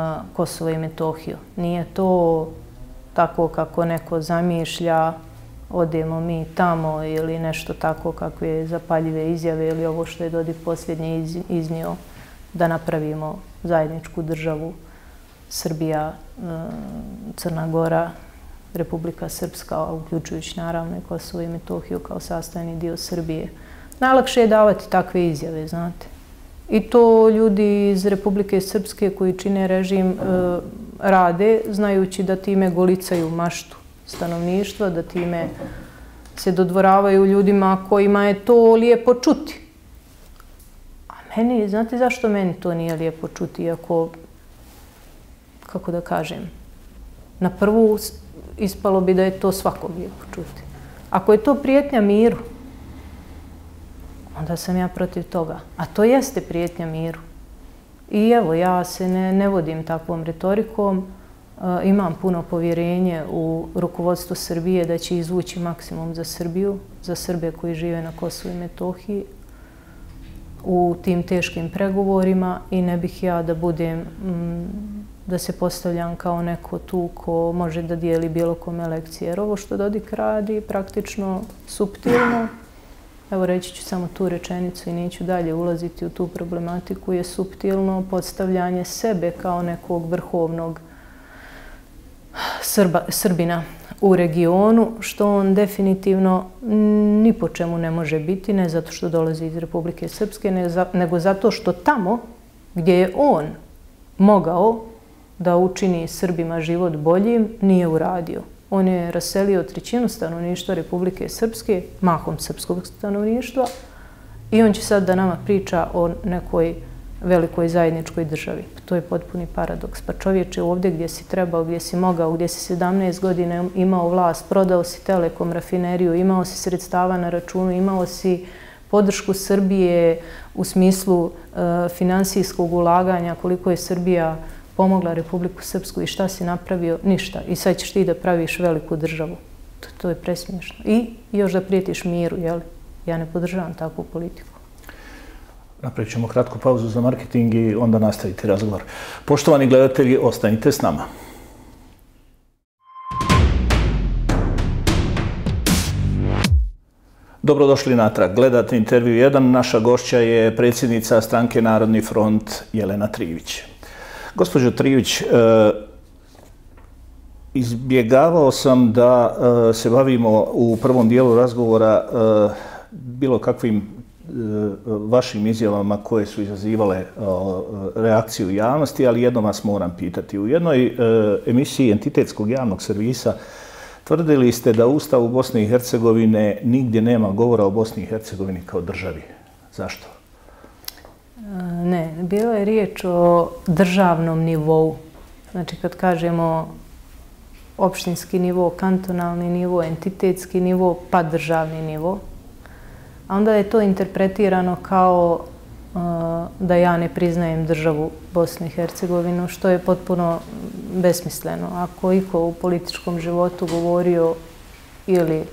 Kosovo i Metohiju. Nije to tako kako neko zamišlja odemo mi tamo ili nešto tako, kakve zapaljive izjave ili ovo što je Dodik posljednje iznio, da napravimo zajedničku državu Srbija, Crna Gora, Republika Srpska, uključujući naravno i Kosovo i Metohiju kao sastavni dio Srbije. Najlakše je davati takve izjave, znate. I to ljudi iz Republike Srpske koji čine režim rade, znajući da time golicaju maštu stanovništva, da time se dodvoravaju ljudima kojima je to lijepo čuti. A meni, znate zašto meni to nije lijepo čuti, iako, kako da kažem, na prvu ispalo bi da je to svakom lijepo čuti. Ako je to prijetnja miru, onda sam ja protiv toga. A to jeste prijetnja miru. I evo, ja se ne vodim takvom retorikom. Imam puno povjerenje u rukovodstvo Srbije da će izvući maksimum za Srbiju, za Srbe koji žive na Kosovu i Metohiji u tim teškim pregovorima i ne bih ja da budem, da se postavljam kao neko tu ko može da dijeli bilo kome lekcije. Jer ovo što Dodik radi praktično suptilno, evo reći ću samo tu rečenicu i neću dalje ulaziti u tu problematiku, je suptilno postavljanje sebe kao nekog vrhovnog Srbina u regionu, što on definitivno ni po čemu ne može biti, ne zato što dolazi iz Republike Srpske, nego zato što tamo gdje je on mogao da učini Srbima život boljim, nije uradio. On je raselio 1/3 stanovništva Republike Srpske, mahom srpskog stanovništva, i on će sad da nama priča o nekoj velikoj zajedničkoj državi. To je potpuni paradoks. Pa čovječe, ovdje gdje si trebao, gdje si mogao, gdje si 17 godina imao vlast, prodao si Telekom rafineriju, imao si sredstava na računu, imao si podršku Srbije u smislu finansijskog ulaganja, koliko je Srbija pomogla Republiku Srpsku i šta si napravio? Ništa. I sad ćeš ti da praviš veliku državu. To je presmiješno. I još da prijetiš miru, jel? Ja ne podržavam takvu politiku. Napravit ćemo kratku pauzu za marketing i onda nastaviti razgovor. Poštovani gledatelji, ostanite s nama. Dobrodošli natrag. Gledate Intervju 1. Naša gošća je predsjednica stranke Narodni front Jelena Trivić. Gospođo Trivić, izbjegavao sam da se bavimo u prvom dijelu razgovora bilo kakvim vašim izjavama koje su izazivale reakciju javnosti, ali jedno vas moram pitati. U jednoj emisiji Entitetskog javnog servisa tvrdili ste da u Ustavu Bosne i Hercegovine nigdje nema govora o Bosni i Hercegovini kao državi. Zašto? Ne, bilo je riječ o državnom nivou. Znači, kad kažemo opštinski nivo, kantonalni nivo, entitetski nivo, pa državni nivo, a onda je to interpretirano kao da ja ne priznajem državu Bosne i Hercegovinu, što je potpuno besmisleno. Ako iko u političkom životu govorio ili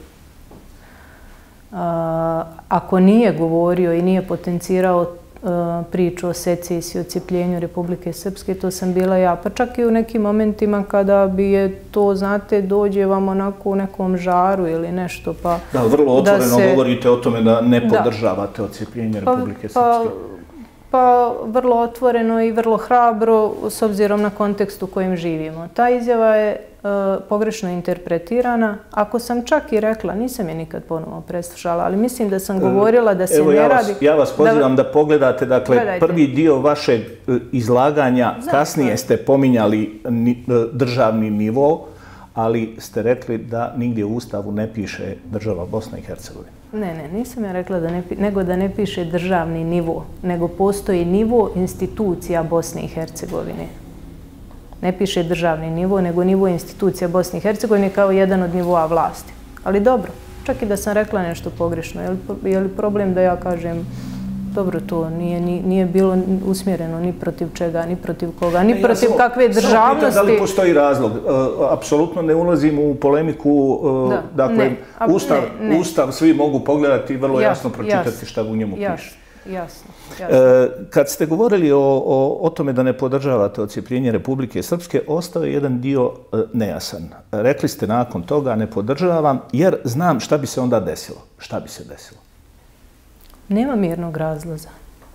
ako nije govorio i nije potencirao priču o secesiji, o odcijepljenju Republike Srpske, to sam bila ja. Pa čak i u nekim momentima kada bi je to, znate, dođe vam onako u nekom žaru ili nešto. Pa da, vrlo otvoreno govorite o tome da ne podržavate odcijepljenje Republike Srpske. Pa vrlo otvoreno i vrlo hrabro s obzirom na kontekst u kojem živimo. Ta izjava je pogrešno interpretirana. Ako sam čak i rekla, nisam je nikad ponovo preslušala, ali mislim da sam govorila da se ne radi... Ja vas pozivam da pogledate, dakle, prvi dio vašeg izlaganja, kasnije ste pominjali državni nivo, ali ste rekli da nigdje u Ustavu ne piše država Bosna i Hercegovina. Ne, nisam ja rekla nego da ne piše državni nivo, nego postoji nivo institucija Bosne i Hercegovine. Ne piše državni nivo, nego nivo institucija Bosne i Hercegovine kao jedan od nivoa vlasti. Ali dobro, čak i da sam rekla nešto pogrešno, je li problem da ja kažem dobro, to nije bilo usmjereno ni protiv čega, ni protiv koga, ni protiv kakve državnosti. Samo pitam da li postoji razlog. Apsolutno ne ulazim u polemiku. Dakle, Ustav svi mogu pogledati i vrlo jasno pročitati šta u njemu piše. jasno. Kad ste govorili o tome da ne podržavate odcjepljenje Republike Srpske, ostao je jedan dio nejasan. Rekli ste nakon toga ne podržavam jer znam šta bi se onda desilo. Šta bi se desilo? Nema mirnog razlaza.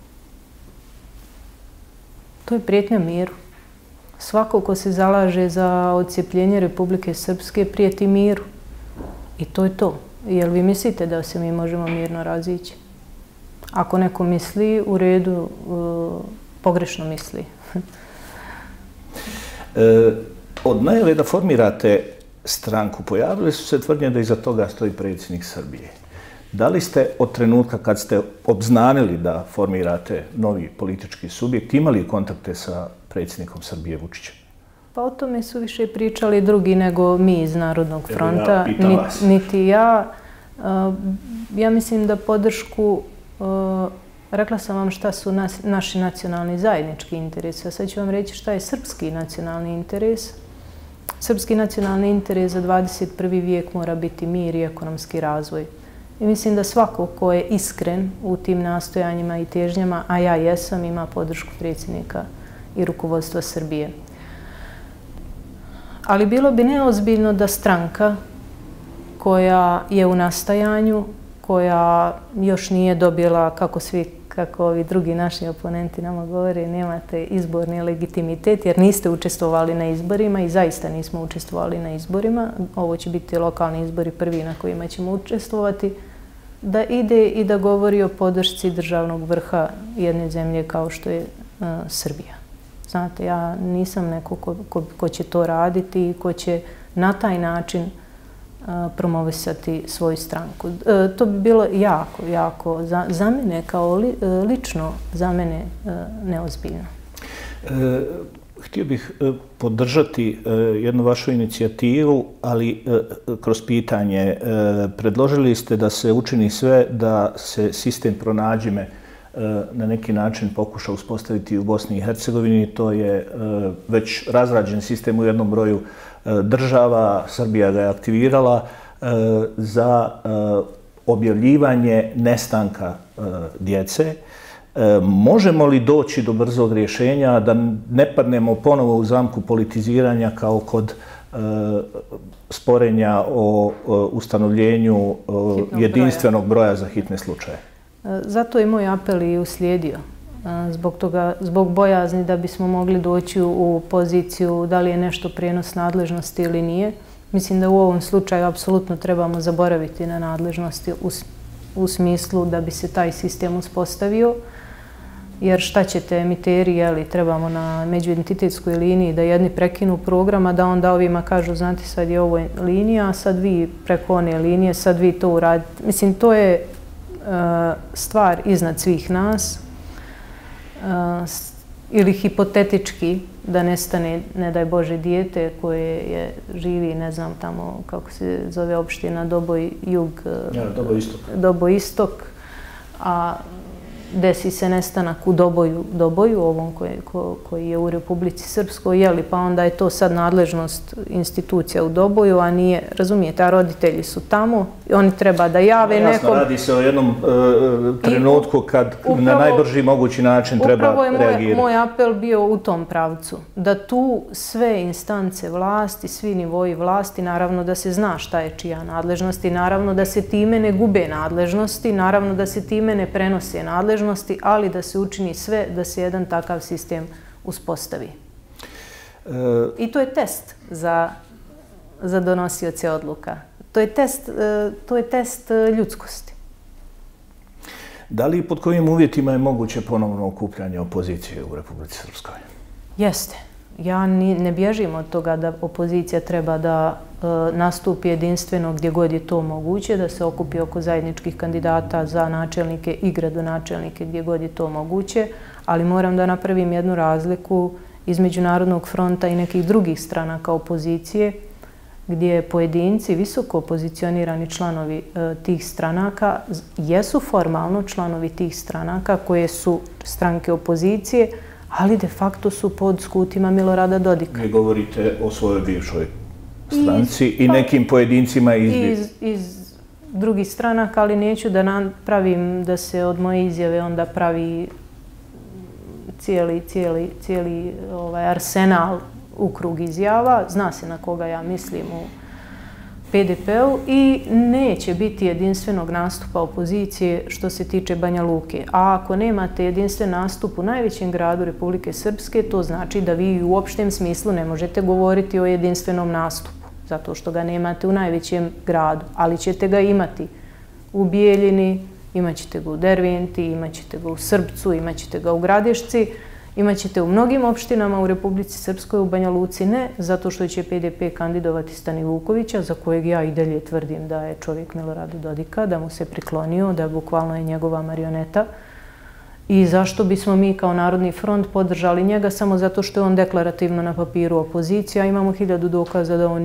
To je prijetnja miru. Svako ko se zalaže za odcjepljenje Republike Srpske prijeti miru. I to je to. Jel vi mislite da se mi možemo mirno razići? Ako neko misli, u redu, pogrešno misli. Od najave da formirate stranku pojavile su se tvrdnje da iza toga stoji predsjednik Srbije. Da li ste od trenutka kad ste obznanili da formirate novi politički subjekt imali kontakte sa predsjednikom Srbije Vučićem? Pa o tome su više pričali drugi nego mi iz Narodnog fronta. Ja pitam vas. Niti ja. Ja mislim da podršku, rekla sam vam šta su naši nacionalni zajednički interesi, a sad ću vam reći šta je srpski nacionalni interes. Srpski nacionalni interes za 21. vijek mora biti mir i ekonomski razvoj. I mislim da svako ko je iskren u tim nastojanjima i težnjama, a ja jesam, ima podršku predsjednika i rukovodstva Srbije. Ali bilo bi neozbiljno da stranka koja je u nastajanju, koja još nije dobila, kako ovi drugi naši oponenti nama govore, nemate izborni legitimitet jer niste učestvovali na izborima i zaista nismo učestvovali na izborima. Ovo će biti lokalni izbori prvi na kojima ćemo učestvovati. Da ide i da govori o podršci državnog vrha jedne zemlje kao što je Srbija. Znate, ja nisam neko ko će to raditi i ko će na taj način promovisati svoju stranku. To bi bilo jako, za mene kao lično, za mene neozbiljno. Htio bih podržati jednu vašu inicijativu, ali kroz pitanje. Predložili ste da se učini sve da se sistem pronađime na neki način pokuša uspostaviti u Bosni i Hercegovini. To je već razrađen sistem u jednom broju država. Srbija ga je aktivirala za objavljivanje nestanka djece. Možemo li doći do brzog rješenja da ne padnemo ponovo u zamku politiziranja kao kod sporenja o ustanovljenju jedinstvenog broja za hitne slučaje? Zato je moj apel i uslijedio. Zbog bojazni da bismo mogli doći u poziciju da li je nešto prijenos nadležnosti ili nije. Mislim da u ovom slučaju apsolutno trebamo zaboraviti na nadležnosti u smislu da bi se taj sistem uspostavio. Jer šta ćete emiteri, jeli, trebamo na međuentitetskoj liniji da jedni prekinu program, a da onda ovima kažu, znate, sad je ovo linija, a sad vi preko one linije, sad vi to uradite. Mislim, to je stvar iznad svih nas. Ili hipotetički da nestane, ne daj Bože, dijete koje živi, ne znam, tamo kako se zove opština Doboj Jug, Doboj Istok, a desi se nestanak u Doboju, ovom koji je u Republici Srpskoj, jeli, pa onda je to sad nadležnost institucija u Doboju, a nije, razumijete, a roditelji su tamo, oni treba da jave nekom. Jasno, radi se o jednom trenutku kad na najbrži mogući način treba reagirati. Upravo je moj apel bio u tom pravcu, da tu sve instance vlasti, svi nivoji vlasti, naravno da se zna šta je čija nadležnost i naravno da se time ne gube nadležnosti, naravno da se time ne prenose nadležnosti, ali da se učini sve da se jedan takav sistem uspostavi. I to je test za donosioce odluka. To je test ljudskosti. Da li i pod kojim uvjetima je moguće ponovno okupljanje opozicije u Republici Srpskoj? Jeste. Ja ne bježim od toga da opozicija treba da nastupi jedinstveno gdje god je to moguće, da se okupi oko zajedničkih kandidata za načelnike i gradonačelnike gdje god je to moguće, ali moram da napravim jednu razliku između Narodnog fronta i nekih drugih stranaka opozicije, gdje pojedinci, visoko pozicionirani članovi tih stranaka, jesu formalno članovi tih stranaka koje su stranke opozicije, ali de facto su pod skutima Milorada Dodika. Vi govorite o svojoj bivšoj stranci i nekim pojedincima iz drugih stranaka, ali neću da napravim da se od moje izjave onda pravi cijeli arsenal u krug izjava. Zna se na koga ja mislim u PDP-u i neće biti jedinstvenog nastupa opozicije što se tiče Banja Luke. A ako nemate jedinstven nastup u najvećem gradu Republike Srpske, to znači da vi u opštem smislu ne možete govoriti o jedinstvenom nastupu, zato što ga nemate u najvećem gradu, ali ćete ga imati u Bijeljini, imat ćete ga u Derventi, imat ćete ga u Srbcu, imat ćete ga u Gradišci, imat ćete u mnogim opštinama u Republici Srpskoj, u Banja Luci ne, zato što će PDP kandidovati Stani Vukovića, za kojeg ja i dalje tvrdim da je čovjek Miloradu Dodika, da mu se priklonio, da bukvalno je njegova marioneta. I zašto bismo mi kao Narodni front podržali njega samo zato što je on deklarativno na papiru opozicija, a imamo 1000 dokaza da on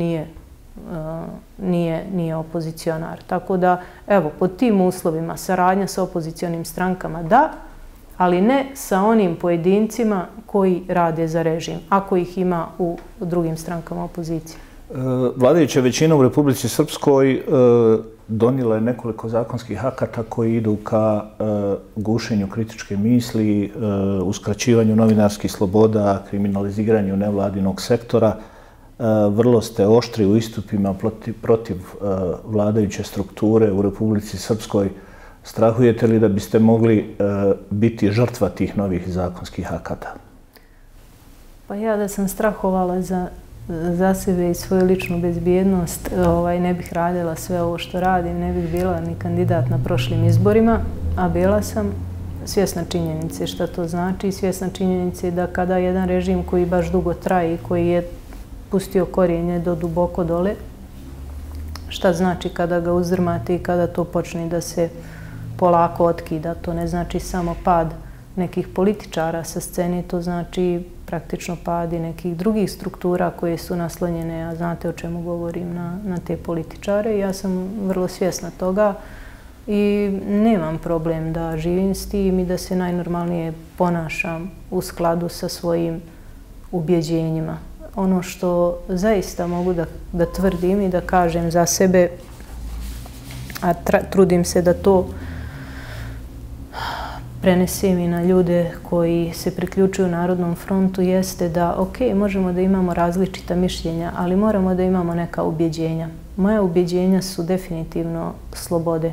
nije opozicionar. Tako da, evo, pod tim uslovima saradnja sa opozicionim strankama da, ali ne sa onim pojedincima koji rade za režim, ako ih ima u drugim strankama opozicije. Vladajuća većina u Republici Srpskoj donijela je nekoliko zakonskih akata koji idu ka gušenju kritičke misli, uskraćivanju novinarskih sloboda, kriminaliziranju nevladinog sektora. Vrlo ste oštri u istupima protiv vladajuće strukture u Republici Srpskoj. Strahujete li da biste mogli biti žrtva tih novih zakonskih akata? Pa ja da sam strahovala za sebe i svoju ličnu bezbjednost, ne bih radila sve ovo što radim, ne bih bila ni kandidat na prošlim izborima, a bila sam svjesna činjenice šta to znači i svjesna činjenice da kada jedan režim koji baš dugo traje i koji je pustio korijenje do duboko dole, šta znači kada ga uzdrmate i kada to počne da se polako otkida. To ne znači samo pad nekih političara sa scene, to znači praktično pad i nekih drugih struktura koje su naslonjene, a znate o čemu govorim, na te političare. Ja sam vrlo svjesna toga i nemam problem da živim s tim i da se najnormalnije ponašam u skladu sa svojim ubjeđenjima. Ono što zaista mogu da tvrdim i da kažem za sebe, a trudim se da to prenesem i na ljude koji se priključuju Narodnom frontu, jeste da, ok, možemo da imamo različita mišljenja, ali moramo da imamo neka ubjeđenja. Moja ubjeđenja su definitivno slobode.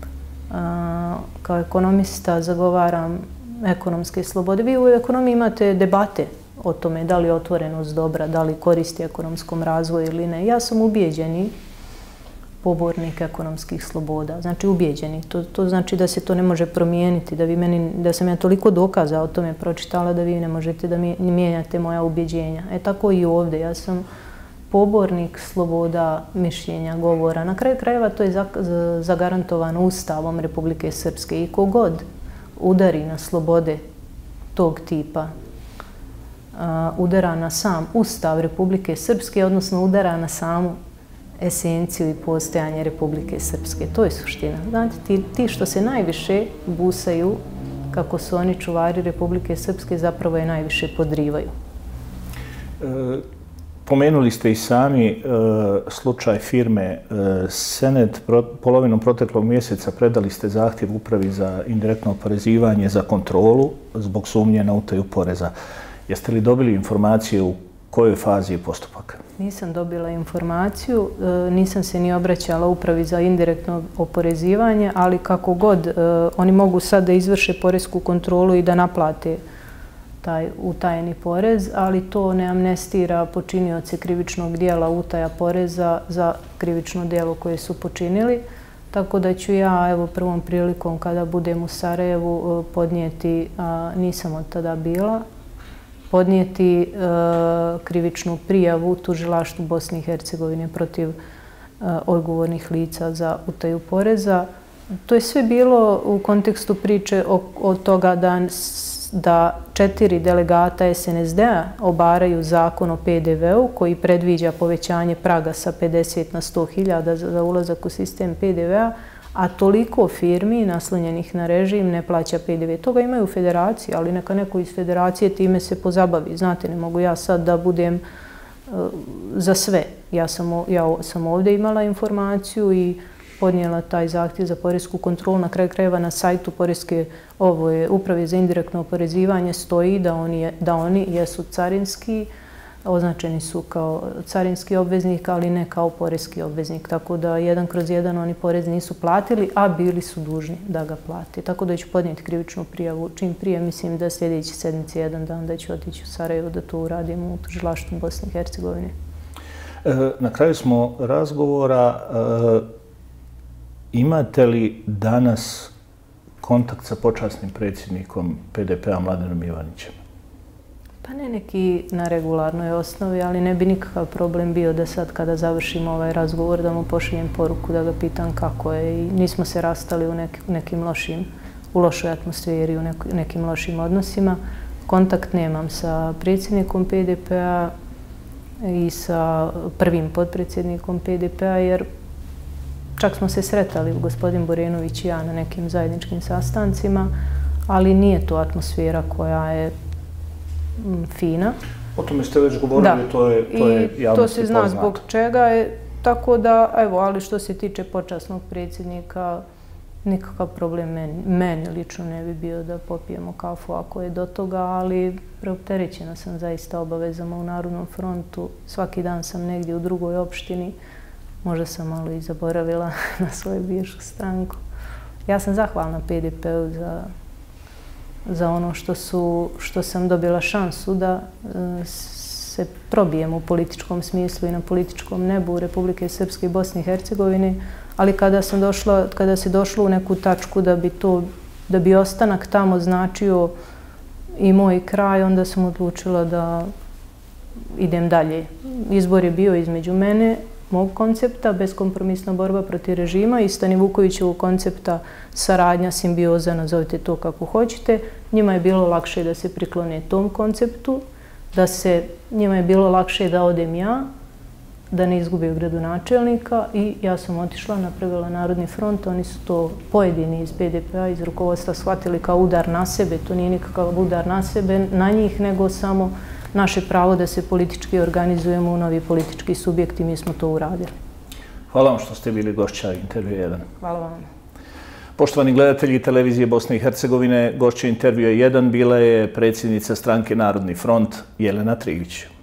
Kao ekonomista zagovaram ekonomske slobode. Vi u ekonomiji imate debate o tome da li je otvorenost dobra, da li koristi ekonomskom razvoju ili ne. Ja sam ubijeđeni pobornik ekonomskih sloboda. Znači ubijeđeni. To znači da se to ne može promijeniti, da sam ja toliko dokaza o tome pročitala da vi ne možete da mijenjate moja ubjeđenja. Tako i ovdje. Ja sam pobornik sloboda mišljenja, govora. Na kraju krajeva to je zagarantovano Ustavom Republike Srpske i kogod udari na slobode tog tipa, udara na sam Ustav Republike Srpske, odnosno udara na samu esenciju i postojanje Republike Srpske. To je suština. Znate, ti što se najviše busaju kako su oni čuvari Republike Srpske, zapravo je najviše podrivaju. Pomenuli ste i sami slučaj firme Senet. Polovinom proteklog mjeseca predali ste zahtjev Upravi za indirektno oporezivanje za kontrolu zbog sumnje na utaju poreza. Jeste li dobili informaciju u kojoj fazi je postupak? Nisam dobila informaciju, nisam se ni obraćala Upravi za indirektno oporezivanje, ali kako god, oni mogu sad da izvrše porezku kontrolu i da naplate taj utajeni porez, ali to ne amnestira počinioce krivičnog dijela utaja poreza za krivično dijelo koje su počinili. Tako da ću ja, evo, prvom prilikom kada budem u Sarajevu podnijeti, nisam od tada bila, podnijeti krivičnu prijavu tužilaštvu Bosne i Hercegovine protiv odgovornih lica za utaju poreza. To je sve bilo u kontekstu priče o toga da 4 delegata SNSD-a obaraju zakon o PDV-u koji predviđa povećanje praga sa 50 na 100.000 za ulazak u sistem PDV-a, a toliko firmi naslonjenih na režim ne plaća PDV. Toga imaju u federaciji, ali neka neko iz federacije time se pozabavi. Znate, ne mogu ja sad da budem za sve. Ja sam ovdje imala informaciju i podnijela taj zahtjev za porezku kontrolu. Na kraju krajeva na sajtu Poreske uprave za indirektno oporezivanje stoji da oni jesu carinski, označeni su kao carinski obveznik, ali ne kao poreski obveznik. Tako da 1/1 oni porez nisu platili, a bili su dužni da ga plate. Tako da ću podnijeti krivičnu prijavu čim prije. Mislim da sljedeći sedmici jedan dan da ću otići u Sarajevo da to uradimo u tužilaštvu Bosne i Hercegovine. Na kraju smo razgovora. Imate li danas kontakt sa počasnim predsjednikom PDP-a Mladenom Ivanićem? Pa ne neki na regularnoj osnovi, ali ne bi nikakav problem bio da sad kada završimo ovaj razgovor da mu pošaljem poruku da ga pitam kako je. I nismo se rastali u lošoj atmosferi, u nekim lošim odnosima. Kontakt nemam sa predsjednikom PDP-a i sa prvim potpredsjednikom PDP-a, jer čak smo se sretali, gospodin Borenović i ja, na nekim zajedničkim sastancima, ali nije to atmosfera koja je fina. O tome ste već govorili, to je javnosti poznato. To se zna zbog čega je, tako da, evo, ali što se tiče počasnog predsjednika, nikakav problem meni lično ne bi bio da popijemo kafu ako je do toga, ali preopterećena sam zaista obavezama u Narodnom frontu. Svaki dan sam negdje u drugoj opštini, možda sam malo i zaboravila na svoju bivšu stranku. Ja sam zahvalna PDP-u za ono što sam dobila šansu da se probijem u političkom smislu i na političkom nebu Republike Srpske i Bosne i Hercegovine, ali kada se došlo u neku tačku da bi ostanak tamo značio i moj kraj, onda sam odlučila da idem dalje. Izbor je bio između mene, mog koncepta, beskompromisna borba protiv režima, i Stani Vukovićevog koncepta saradnja, simbioza, nazovite to kako hoćete. Njima je bilo lakše da se priklone tom konceptu, njima je bilo lakše da odem ja, da ne izgubio gradonačelnika, i ja sam otišla, napravila Narodni front. Oni su to pojedini iz PDP-a, iz rukovodstva shvatili kao udar na sebe. To nije nikakav udar na sebe, na njih, nego samo naše pravo da se politički organizujemo u novi politički subjekt, i mi smo to uradili. Hvala vam što ste bili gošća Intervju 1. Hvala vam. Poštovani gledatelji Televizije Bosne i Hercegovine, gošća Intervjua 1 bila je predsjednica stranke Narodni front Jelena Trivić.